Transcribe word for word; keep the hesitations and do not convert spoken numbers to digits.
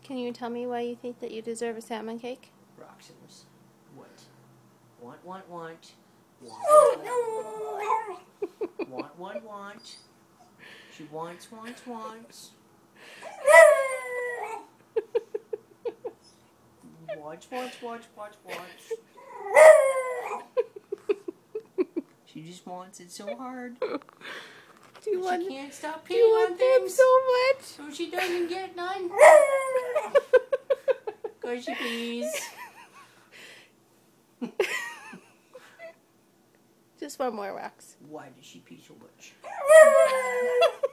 Can you tell me why you think that you deserve a salmon cake? Roxanne's. What? Want, want, want. Want, want, want, want. She wants, wants, wants. Wants, wants, wants, wants, wants. She just wants it so hard. Do you she want, can't stop do you peeing on want them things. so much? So she doesn't get none. Cause she pees. Just one more, Rox. Why does she pee so much?